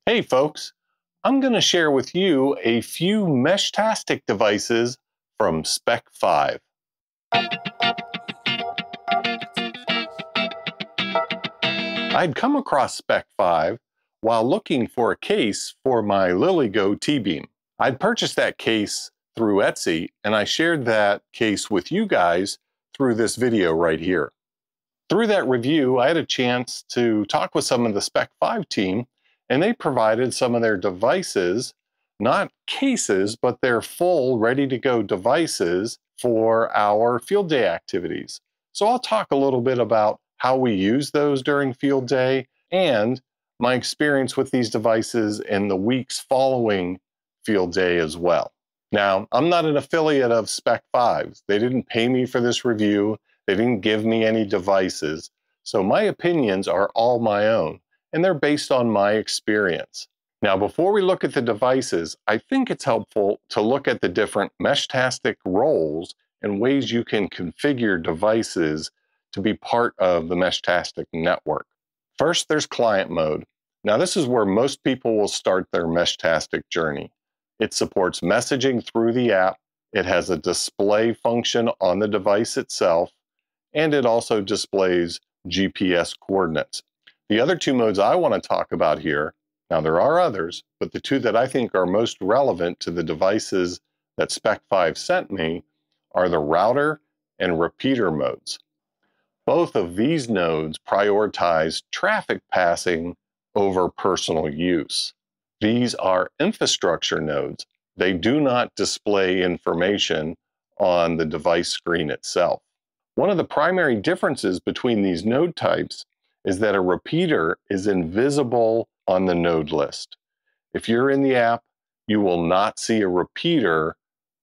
Hey folks, I'm going to share with you a few Meshtastic devices from SpecFive. I'd come across SpecFive while looking for a case for my LilyGo T-Beam. I'd purchased that case through Etsy, and I shared that case with you guys through this video right here. Through that review, I had a chance to talk with some of the SpecFive team, and they provided some of their devices, not cases, but their full ready-to-go devices for our field day activities. So I'll talk a little bit about how we use those during field day and my experience with these devices in the weeks following field day as well. Now, I'm not an affiliate of SpecFive. They didn't pay me for this review. They didn't give me any devices. So my opinions are all my own, and they're based on my experience. Now, before we look at the devices, I think it's helpful to look at the different Meshtastic roles and ways you can configure devices to be part of the Meshtastic network. First, there's client mode. Now, this is where most people will start their Meshtastic journey. It supports messaging through the app. It has a display function on the device itself, and it also displays GPS coordinates. The other two modes I want to talk about here, now there are others, but the two that I think are most relevant to the devices that SpecFive sent me are the router and repeater modes. Both of these nodes prioritize traffic passing over personal use. These are infrastructure nodes. They do not display information on the device screen itself. One of the primary differences between these node types is that a repeater is invisible on the node list. If you're in the app, you will not see a repeater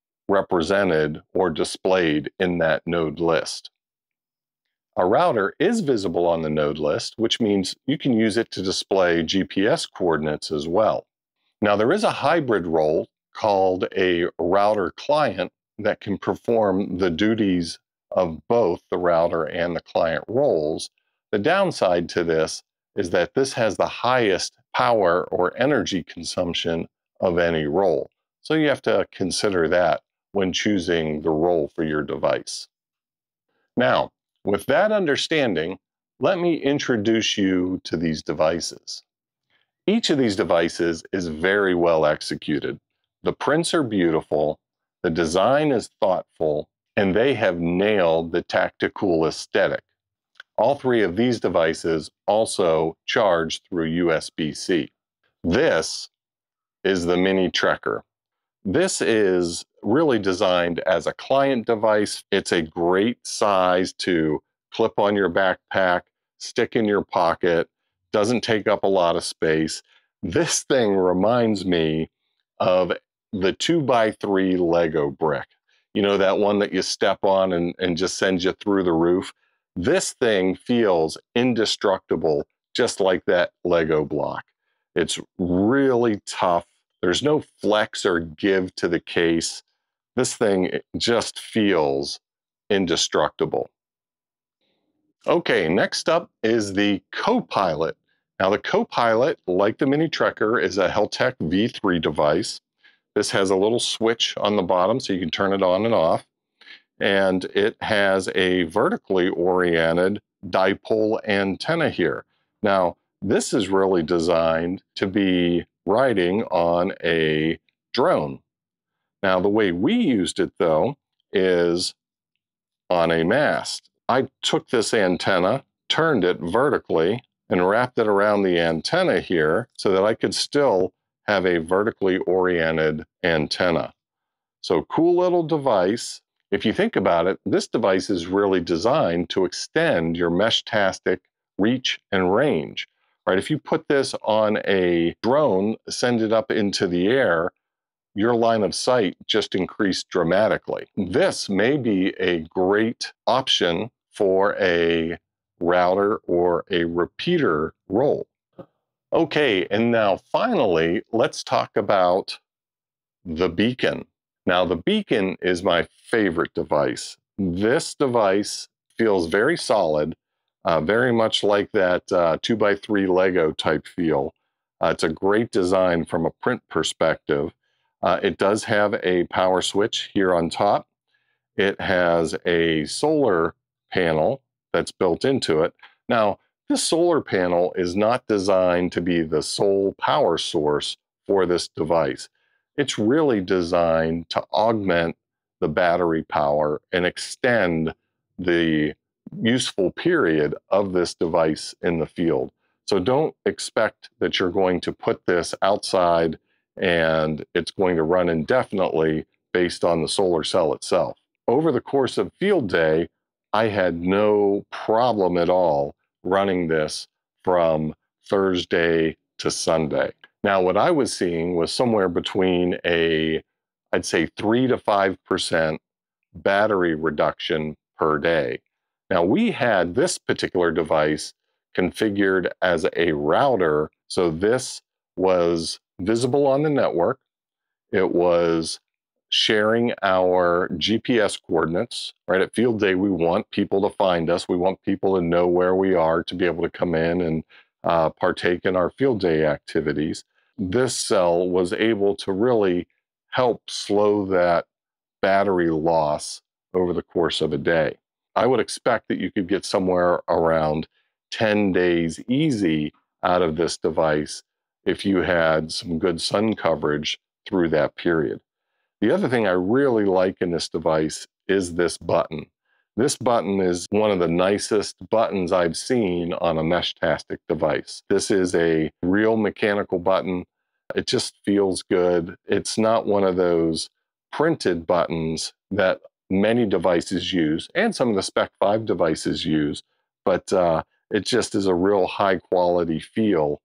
represented or displayed in that node list. A router is visible on the node list, which means you can use it to display GPS coordinates as well. Now, there is a hybrid role called a router client that can perform the duties of both the router and the client roles. The downside to this is that this has the highest power or energy consumption of any role. So you have to consider that when choosing the role for your device. Now, with that understanding, let me introduce you to these devices. Each of these devices is very well executed. The prints are beautiful, the design is thoughtful, and they have nailed the tactical aesthetic. All three of these devices also charge through USB-C. This is the Mini Trekker. This is really designed as a client device. It's a great size to clip on your backpack, stick in your pocket, doesn't take up a lot of space. This thing reminds me of the 2x3 Lego brick. You know, that one that you step on and just sends you through the roof? This thing feels indestructible, just like that Lego block. It's really tough. There's no flex or give to the case. This thing just feels indestructible. Okay, next up is the Copilot. Now the Copilot, like the Mini Trekker, is a Heltec V3 device. This has a little switch on the bottom so you can turn it on and off. And it has a vertically oriented dipole antenna here. Now, this is really designed to be riding on a drone. Now, the way we used it, though, is on a mast. I took this antenna, turned it vertically, and wrapped it around the antenna here so that I could still have a vertically oriented antenna. So, cool little device. If you think about it, this device is really designed to extend your Meshtastic reach and range. Right? If you put this on a drone, send it up into the air, your line of sight just increased dramatically. This may be a great option for a router or a repeater role. Okay, and now finally, let's talk about the beacon. Now, the beacon is my favorite device. This device feels very solid, very much like that 2x3 Lego type feel. It's a great design from a print perspective. It does have a power switch here on top. It has a solar panel that's built into it. Now, this solar panel is not designed to be the sole power source for this device. It's really designed to augment the battery power and extend the useful period of this device in the field. So don't expect that you're going to put this outside and it's going to run indefinitely based on the solar cell itself. Over the course of field day, I had no problem at all running this from Thursday to Sunday. Now, what I was seeing was somewhere between I'd say 3 to 5% battery reduction per day. Now, we had this particular device configured as a router, so this was visible on the network. It was sharing our GPS coordinates, right? At field day, we want people to find us. We want people to know where we are to be able to come in and partake in our field day activities. This cell was able to really help slow that battery loss over the course of a day. I would expect that you could get somewhere around 10 days easy out of this device if you had some good sun coverage through that period. The other thing I really like in this device is this button. This button is one of the nicest buttons I've seen on a Meshtastic device. This is a real mechanical button. It just feels good. It's not one of those printed buttons that many devices use, and some of the SpecFive devices use, but it just is a real high quality feel,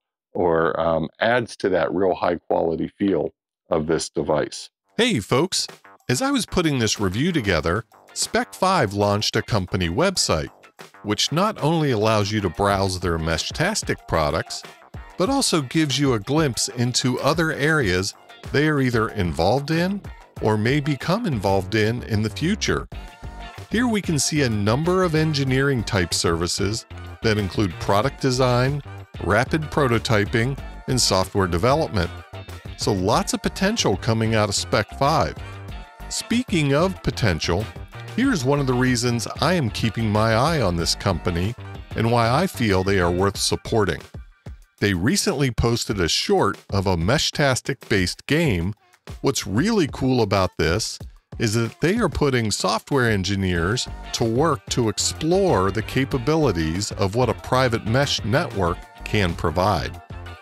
or adds to that real high quality feel of this device. Hey folks, as I was putting this review together, SpecFive launched a company website, which not only allows you to browse their Meshtastic products, but also gives you a glimpse into other areas they are either involved in or may become involved in the future. Here we can see a number of engineering type services that include product design, rapid prototyping, and software development. So lots of potential coming out of SpecFive. Speaking of potential, here's one of the reasons I am keeping my eye on this company and why I feel they are worth supporting. They recently posted a short of a Meshtastic-based game. What's really cool about this is that they are putting software engineers to work to explore the capabilities of what a private mesh network can provide.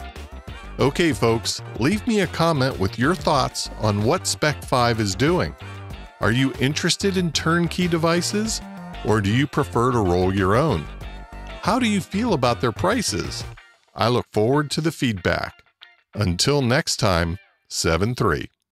Okay folks, leave me a comment with your thoughts on what SpecFive is doing. Are you interested in turnkey devices, or do you prefer to roll your own? How do you feel about their prices? I look forward to the feedback. Until next time, 7-3.